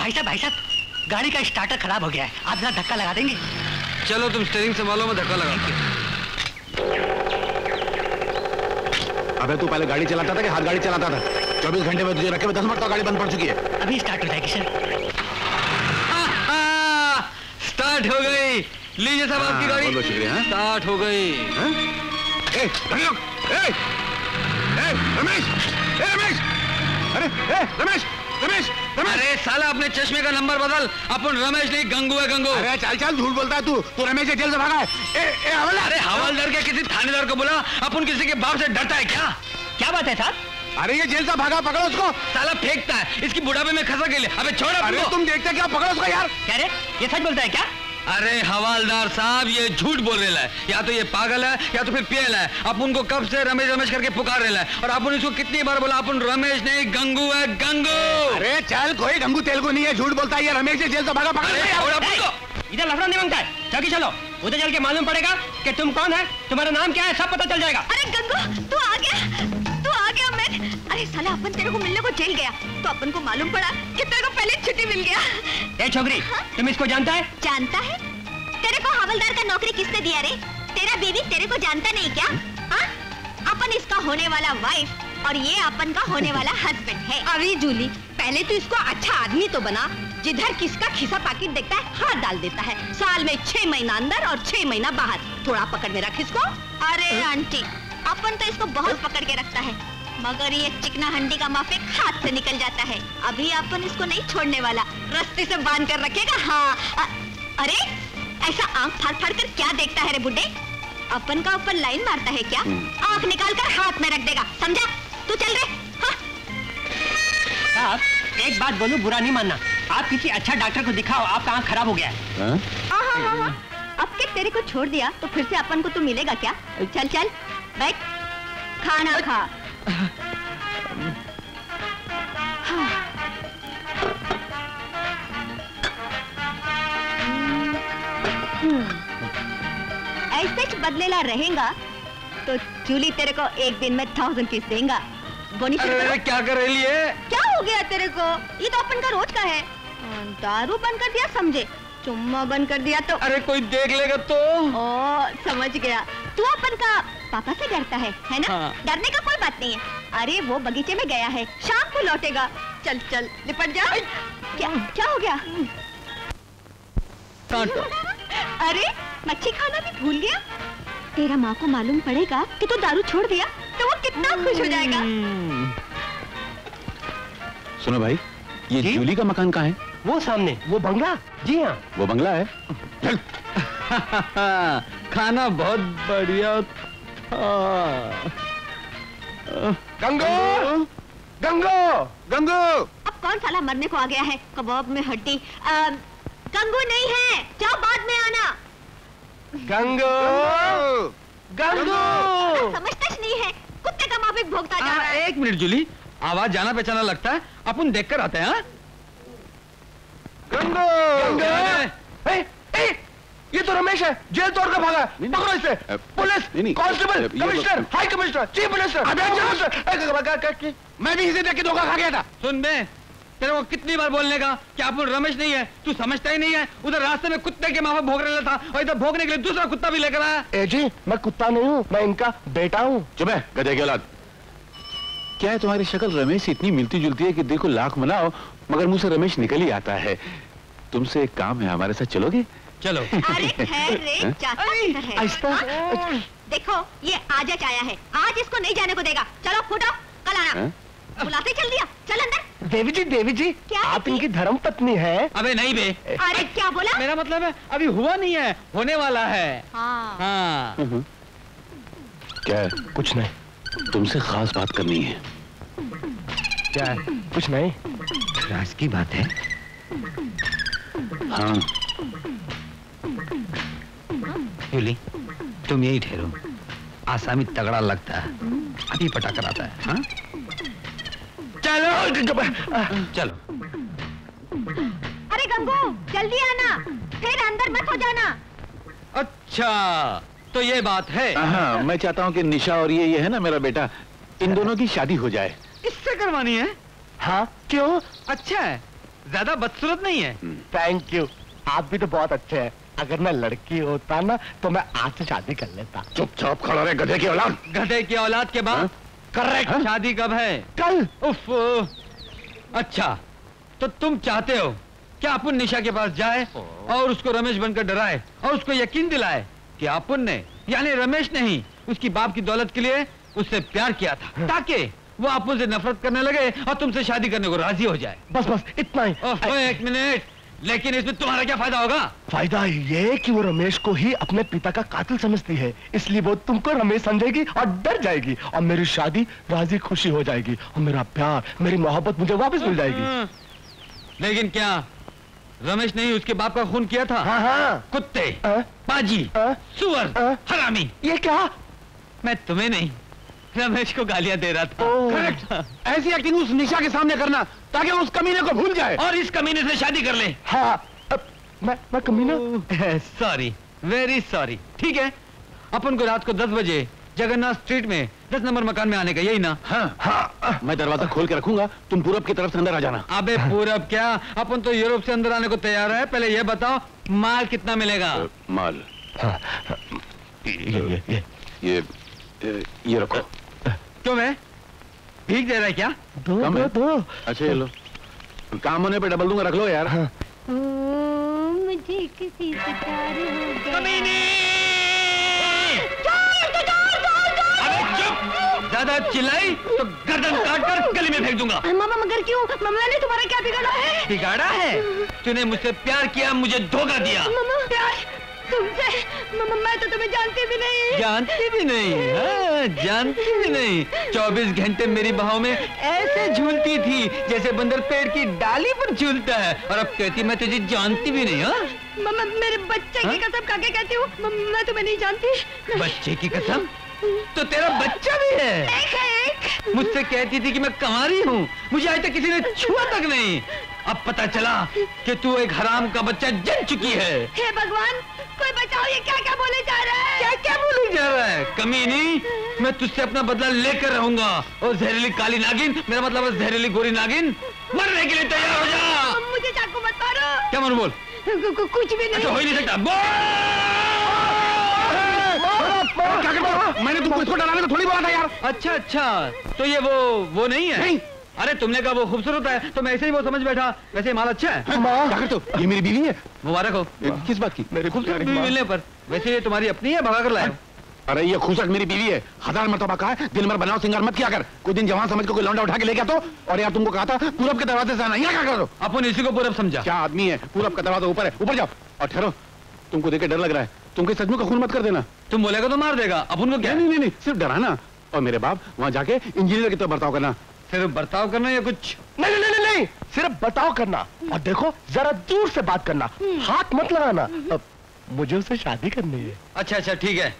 भाई साहब, गाड़ी का स्टार्टर खराब हो गया है, आप जरा धक्का लगा देंगे? चलो तुम स्टीयरिंग संभालो, मैं धक्का लगा। अबे तू पहले गाड़ी चलाता था कि हाथ गाड़ी चलाता था? 24 घंटे में तुझे रखे हुए 10 मरतबा गाड़ी बंद पड़ चुकी है। अभी स्टार्ट हो जाएगी सर। स्टार्ट हो गई। लीजिए साहब आपकी गाड़ी। बहुत शुक्रिया। स्टार्ट हो गई। रमेश, रमेश, अरे रमेश, रमेश, अरे साला अपने चश्मे का नंबर बदल, अपन रमेश नहीं गंगू है, गंगू। अरे चल चल, झूठ बोलता है तू रमेश जेल से भागा है। हवलदार, अरे हवलदार क्या, किसी थानेदार को बोला? अपन किसी के बाप से डरता है क्या? क्या बात है साहब? अरे ये जेल से भागा, पकड़ो उसको। साला फेंकता है, इसकी बुढ़ापे में खसा के लिए। अबे छोड़ो। अरे तुम देखते क्या, पकड़ो उसको यार। क्या रे, ये सच बोलता है क्या? अरे हवलदार साहब, ये झूठ बोल रहा है। या तो ये पागल है या तो फिर पियल है। अपन को कब से रमेश रमेश करके पुकार रहा है, और अपन इसको कितनी बार बोला, अपन रमेश नहीं गंगू है, गंगू। अरे चल, कोई गंगू तेलुगु नहीं है, झूठ बोलता है ये रमेश जेल से भागा, पकड़ो। इधर लफड़ा नहीं मांगता है, चौकी चलो, उधर चल के मालूम पड़ेगा कि तुम कौन है, तुम्हारा नाम क्या है, सब पता चल जाएगा। अरे गंगू, तू आ गया मैं। अरे साला, अपन तेरे को मिलने को जेल गया तो अपन को मालूम पड़ा कि तेरे को पहले छुट्टी मिल गया। ए छोकरी, तुम इसको जानता है? जानता है? तेरे को हवलदार का नौकरी किसने दिया रे? तेरा बीवी तेरे को जानता नहीं क्या? हाँ? अपन इसका होने वाला वाइफ और ये अपन का होने वाला हस्बैंड है। अरे जूली, पहले तो इसको अच्छा आदमी तो बना, जिधर किसका खिसा पाकिट देखता है हाथ डाल देता है। साल में 6 महीना अंदर और 6 महीना बाहर, थोड़ा पकड़ में रख इसको। अरे आंटी, अपन तो इसको बहुत पकड़ के रखता है, मगर ये चिकना हंडी का माफिक हाथ से निकल जाता है। अभी अपन इसको नहीं छोड़ने वाला, रस्ते से बांध कर रखेगा। हाँ। अरे ऐसा आंख फाड़ फाड़ कर क्या देखता है रे बुड्ढे? अपन का ऊपर लाइन मारता है क्या? आंख निकाल कर हाथ में रख देगा, समझा? तू चल रे। हाँ? साहब, एक बात बोलूं, बुरा नहीं मानना, आप किसी अच्छा डॉक्टर को दिखाओ, आपका आंख खराब हो गया है। हाँ। अब के तेरे को छोड़ दिया तो फिर से अपन को तू मिलेगा क्या? चल चल बैठ, खाना खा। हाँ। ऐसे बदलेला रहेगा तो जूली तेरे को एक दिन में 1000 किस देगा। अरे क्या कर रही है? क्या हो गया तेरे को? ये तो अपन का रोज का है। दारू बंद कर दिया समझे, चुम्मा बंद कर दिया तो। अरे कोई देख लेगा तो। ओ समझ गया, तू अपन का पापा से डरता है ना? हाँ। डरने का कोई बात नहीं है। अरे वो बगीचे में गया है, शाम को लौटेगा। चल चल लिपट जा। क्या क्या हो गया? अरे मच्छी खाना भी भूल गया? तेरा माँ को मालूम पड़ेगा कि तू दारू छोड़ दिया तो वो कितना खुश हो जाएगा। सुनो भाई, ये जूली का मकान कहाँ है? वो सामने, वो बंगला। जी हाँ, वो बंगला है। चल। खाना बहुत बढ़िया था। गंगू, गंगू, गंगू। अब कौन साला मरने को आ गया है? कबाब में हड्डी। गंगू नहीं है, जाओ बाद में आना। गंगू, गंगू। समझता ही नहीं है, कुत्ते का माफिक भोगता जा रहा है। एक मिनट जूली, आवाज जाना पहचाना लगता है, अपन देख कर आते हैं। हाँ? गंगू, ये तो रमेश है, जेल तोड़ कर भागा। पकड़ो इसे। Police, constable, commissioner, high commissioner, chief minister. मैं भी इसे देख के धोखा खा गया था। सुन बे, तेरे को कितनी बार बोलने का कि अपन रमेश नहीं है, तू समझता ही नहीं है। उधर रास्ते में कुत्ते के माफक भोग रहा था और इधर भोगने के लिए दूसरा कुत्ता भी लेकर आया। ए जी, मैं कुत्ता नहीं हूँ, मैं इनका बेटा हूँ। चुप है, गधे की औलाद। क्या है तुम्हारी शक्ल रमेश से इतनी मिलती जुलती है कि देखो लाख मनाओ मगर मुझ से रमेश निकल ही आता है। तुमसे एक काम है, हमारे साथ चलोगे? चलो। अरे खैर रे, चाचा है। देखो ये आज आया है, आज इसको नहीं जाने को देगा। चलो फूटो, कल आना। बुलाते चल दिया, चल अंदर। देवी जी, क्या आप इनकी धर्म पत्नी है? अबे नहीं बे। अरे क्या बोला? मेरा मतलब है अभी हुआ नहीं है, होने वाला है। हाँ। क्या है? कुछ नहीं। तुमसे खास बात करनी है। क्या है? कुछ नहीं। राज की बात है। हाँ। जूली, तुम यही ठहरो, आसामी तगड़ा लगता है, अभी पटा कर आता है। हाँ? चलो चलो। अरे गंगू जल्दी आना, फिर अंदर मत हो जाना। अच्छा तो ये बात है। हाँ, मैं चाहता हूँ कि निशा और ये है ना मेरा बेटा, इन दोनों की शादी हो जाए। इससे करवानी है? हाँ, क्यों? अच्छा है, ज्यादा बदसूरत नहीं है। थैंक यू, आप भी तो बहुत अच्छे हैं। अगर मैं लड़की होता ना तो मैं आज से शादी कर लेता। चुपचाप खड़ा रहे गधे की औलाद। गधे की औलाद के बाद करेक्ट। शादी कब है? कल। उफ, अच्छा तो तुम चाहते हो कि अपन निशा के पास जाए और उसको रमेश बनकर डराए और उसको यकीन दिलाए कि अपन ने यानी रमेश ने ही उसकी बाप की दौलत के लिए उससे प्यार किया था, ताकि वो अपन से नफरत करने लगे और तुमसे शादी करने को राजी हो जाए। बस बस इतना ही। एक मिनट, लेकिन इसमें तुम्हारा क्या फायदा होगा? फायदा ये कि वो रमेश को ही अपने पिता का कातिल समझती है, इसलिए वो तुमको रमेश समझेगी और डर जाएगी और मेरी शादी राजी खुशी हो जाएगी और मेरा प्यार, मेरी मोहब्बत मुझे वापस मिल जाएगी। लेकिन क्या रमेश ने ही उसके बाप का खून किया था? हाँ हाँ। कुत्ते, पाजी, सुअर, हरामी। ये क्या? मैं तुम्हें नहीं, रमेश को गालियां दे रहा था। करेक्ट। ऐसी एक्टिंग उस निशा के सामने करना ताकि उस कमीने को भूल जाए और इस कमीने से शादी कर ले। हाँ, मैं कमीना। Sorry, very sorry. ठीक है, अपन को रात को 10 बजे जगन्नाथ स्ट्रीट में 10 नंबर मकान में आने का, यही ना? हाँ, हाँ। मैं दरवाजा खोल के रखूंगा, तुम पूरब की तरफ से अंदर आ जाना। अबे पूरब क्या, अपन तो यूरोप से अंदर आने को तैयार है। पहले ये बताओ माल कितना मिलेगा? माल ये रखो। क्यों मैं भीख दे रहा है क्या? दो। अच्छा ये लो, काम होने पे डबल दूंगा, रख लो यार। मुझे किसी से प्यार हो गया। ज्यादा चिल्लाई तो गर्दन काट कर गली में फेंक दूंगा। मामा मगर क्यों? मामा ने तुम्हारा क्या बिगाड़ा है? बिगाड़ा है? तूने मुझसे प्यार किया, मुझे धोखा दिया। मामा प्यार तुमसे? मामा मैं तो तुम्हें जानती भी नहीं। जानती भी नहीं? हाँ, जानती भी नहीं। 24 घंटे मेरी बाहों में ऐसे झूलती थी जैसे बंदर पेड़ की डाली पर झूलता है, और अब कहती मैं तुझे जानती भी नहीं। हाँ मामा मेरे बच्चे की कसम खा के कहती हूँ, मैं तुम्हें नहीं जानती। बच्चे की कसम? तो तेरा बच्चा भी है? एक। मुझसे कहती थी कि मैं कंवारी हूँ, मुझे आज तक किसी ने छुआ तक नहीं। अब पता चला कि तू एक हराम का बच्चा जन चुकी है। हे भगवान, कोई बचाओ, ये क्या क्या बोले जा रहा है? क्या क्या बोले जा रहा है? कमीनी, मैं तुझसे अपना बदला लेकर रहूंगा। और जहरीली काली नागिन, मेरा मतलब है जहरीली गोरी नागिन, मरने के लिए तैयार हो जा। मुझे चाकू मत मारो। क्या बोल? कुछ भी नहीं। अच्छा, हो ही नहीं सकता। क्या करता? मैंने तुमको इसको डराने को थोड़ी बोला था यार। अच्छा अच्छा, तो ये वो नहीं है? नहीं। अरे तुमने कहा वो खूबसूरत है तो मैं ऐसे ही वो समझ बैठा। वैसे माल अच्छा है। क्या करते हो? ये मेरी बीवी है। मुबारक हो। किस बात की? मेरे बीवी मिलने पर। वैसे ये तुम्हारी अपनी है, भगा कर लाए? अरे ये खूसट मेरी बीवी है, 1000 मरतबा कहा है दिन भर बनाओ सिंगार मत किया कर। कोई दिन जवान समझ को कोई लौंडा उठा के ले गया तो। और यार तुमको कहा था पूरब के दरवाजे से आना, यहाँ क्या करो? अपन इसी को पूरब समझा। क्या आदमी है? पूरब का दरवाजा ऊपर है, ऊपर जाओ और ठहरो। तुमको देख के डर लग रहा है, तुमको सचमुच का खून मत कर देना। तुम बोलेगा तो मार देगा, अपन को क्या? नहीं, सिर्फ डराना। और मेरे बाप वहाँ जाके इंजीनियर की तरह बर्ताव करना। सिर्फ बर्ताव करना या कुछ? नहीं, सिर्फ बर्ताव करना। और देखो जरा दूर से बात करना, हाथ मत लगाना। अब मुझे उससे शादी करनी है। अच्छा ठीक है।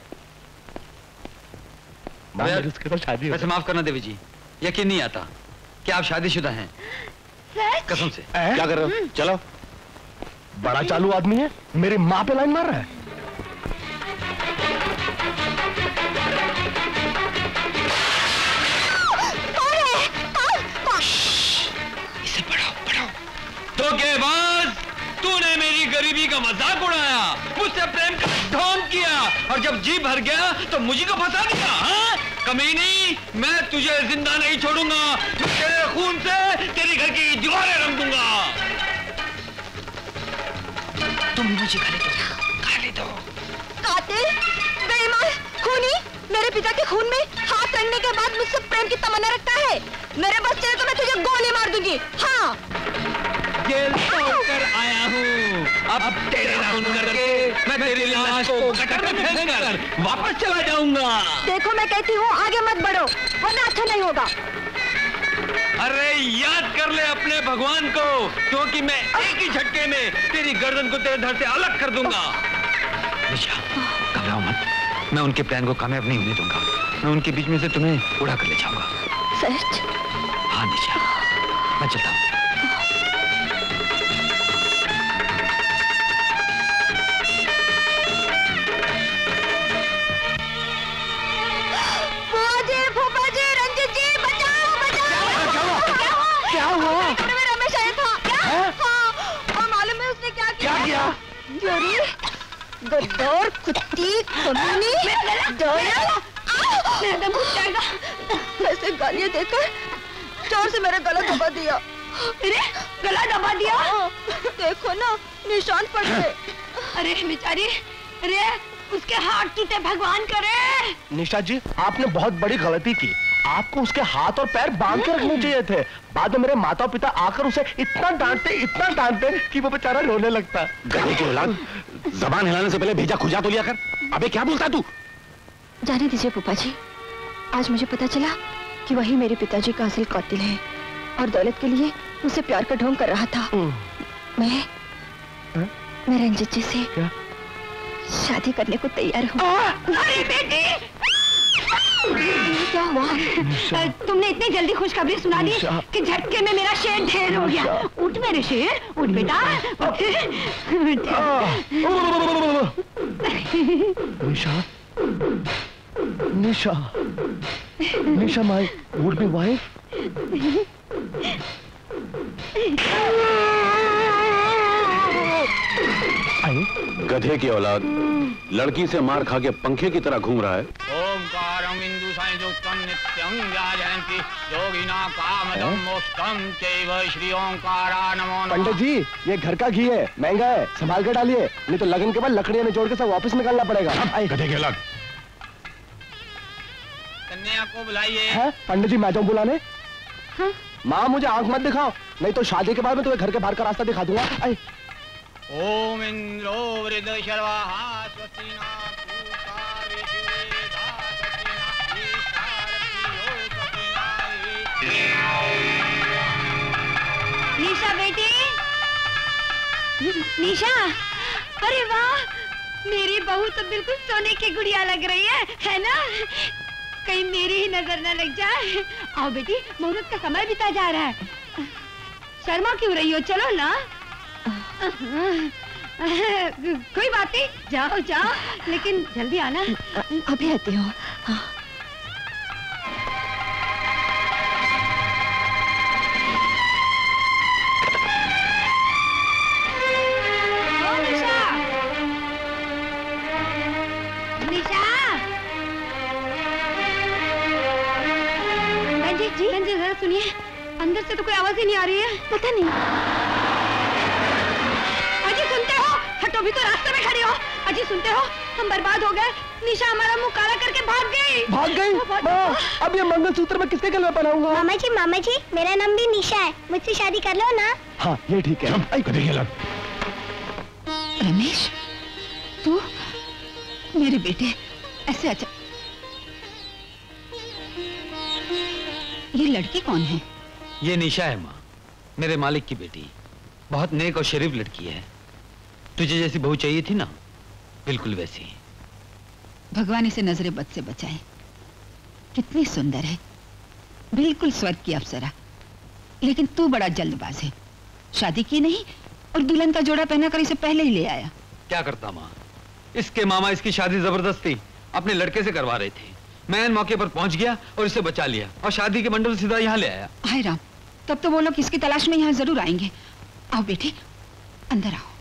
उसके साथ शादी। वैसे माफ करना देवी जी, यकीन नहीं आता कि आप शादीशुदा हैं। कसम से। क्या कर रहे हो? चलो। बड़ा चालू आदमी है, मेरी माँ पे लाइन मार रहा है। इसे बढ़ाओ। धोखेबाज, तूने मेरी गरीबी का मजाक उड़ाया, मुझसे प्रेम का ढोंग किया और जब जी भर गया तो मुझे को फंसा दिया। हाँ? कमीनी, मैं तुझे जिंदा नहीं छोड़ूंगा। मैं तेरे खून से तेरी घर की दीवारें रंग दूंगा। तुम मुझे गाली दो। कातिल, बेईमान, खूनी, मेरे पिता के खून में हाथ रखने के बाद मुझसे प्रेम की तमन्ना रखता है। मेरे बस चले तो मैं तुझे गोली मार दूंगी। हाँ। जेल तोड़कर आया हूँ, अब तेरे खून करके मैं तेरी लाश को गटर में फेंककर वापस चला जाऊंगा। देखो मैं कहती हूँ आगे मत बढ़ो, वरना अच्छा नहीं होगा। अरे याद कर ले अपने भगवान को, क्योंकि मैं एक ही झटके में तेरी गर्दन को तेरे धड़ से अलग कर दूंगा। निशा, घबराओ मत, मैं उनके प्लान को कामयाब नहीं होने दूंगा। मैं उनके बीच में से तुम्हें उड़ा कर ले जाऊंगा। सच? हाँ निशा, मैं चलता हूँ। क्या हुआ? रमेश आया था। क्या? किया? गद्दार, कुत्ती, कमीनी, मेरा दम घुट जाएगा। ऐसे गालियां देकर जोर से मेरा गला दबा दिया। अरे गला दबा दिया? देखो ना, निशान पड़ गए। अरे बेचारी, अरे उसके हाथ टूटे, भगवान करे। निशा जी, आपने बहुत बड़ी गलती की। आपको उसके हाथ और पैर बांध के रखने चाहिए थे। बाद में मेरे माता पिता आकर उसे इतना डांटते कि वो बेचारा रोने लगता। गधे की औलाद, जबान हिलाने से पहले भेजा खुजा तो लिया कर। अबे क्या बोलता तू? जाने दीजिए फूफा जी, आज मुझे पता चला कि वही मेरे पिताजी का असल कातिल है और दौलत के लिए मुझसे प्यार का ढोंग कर रहा था। मैं रंजित जी से क्या? शादी करने को तैयार हूँ। अरे बेटी, क्या हुआ? तुमने इतनी जल्दी खुशखबरी सुना दी कि झटके में मेरा शेर ढेर हो गया। उठ मेरे शेर, उठ बेटा, उठ। Nisha my would be wife. गधे की औलाद, लड़की से मार खा के पंखे की तरह घूम रहा है। ओंकारं इंदु संयुक्तं नित्यं व्याजयन्ति योगिना कामदं मोक्षं चैव श्री ओंकारा नमो नमः। पंडित जी, ये घर का घी है, महंगा है, संभाल कर डालिए, नहीं तो लगन के बाद लकड़ियां निचोड़ के सब वापस निकालना पड़ेगा। गधे की औलाद। कन्या को बुलाइए। है पंडित जी, मैं जाऊं बुलाने? हाँ? माँ मुझे आंख मत दिखाओ, नहीं तो शादी के बाद मैं तुम्हें घर के बाहर का रास्ता दिखा दूंगा। ओम इंद्रो वृद्धशर्वाः स्वस्तिना पूषा विश्वेदा स्वस्तिना ईशारप्रियो स्वस्तिना। निशा बेटी, निशा, अरे वाह, मेरी बहू तो बिल्कुल सोने की गुड़िया लग रही है ना? कहीं मेरी ही नजर न लग जाए। आओ बेटी, मुहूर्त का समय बीता जा रहा है। शर्मा क्यों रही हो, चलो ना। कोई बात नहीं, जाओ जाओ, लेकिन जल्दी आना। अभी आती हूँ। हाँ। निशा, निशा, जी जरा सुनिए, अंदर से तो कोई आवाज ही नहीं आ रही है। पता नहीं। अजी सुनते हो? हटो, भी तो रास्ते में खड़ी हो। अजी सुनते हो? हम बर्बाद हो गए। निशा हमारा मुंह काला करके भाग गई। भाग गई? माँ, अब ये मंगलसूत्र मैं किसके गले में पहनाऊंगा? मामा जी, मेरा नाम भी निशा है, मुझसे शादी कर लो ना। हाँ, ये ठीक है। गधे की औलाद। रमेश, तू मेरे बेटे ऐसे अच्छा। ये लड़की कौन है? ये निशा है माँ, मेरे मालिक की बेटी। बहुत नेक और शरीफ लड़की है। तुझे जैसी बहू चाहिए थी ना, बिल्कुल वैसी। भगवान इसे नजरे बद से बचाए। कितनी सुंदर है, बिल्कुल स्वर्ग की अप्सरा। लेकिन तू बड़ा जल्दबाज है, शादी की नहीं और दुल्हन का जोड़ा पहनाकर इसे पहले ही ले आया। क्या करता माँ, इसके मामा इसकी शादी जबरदस्ती अपने लड़के से करवा रहे थे। मैं मौके पर पहुंच गया और इसे बचा लिया और शादी के मंडल सीधा यहाँ ले आया। हाय राम, तब तो वो लोग इसकी तलाश में यहाँ जरूर आएंगे। आओ बेटी, अंदर आओ।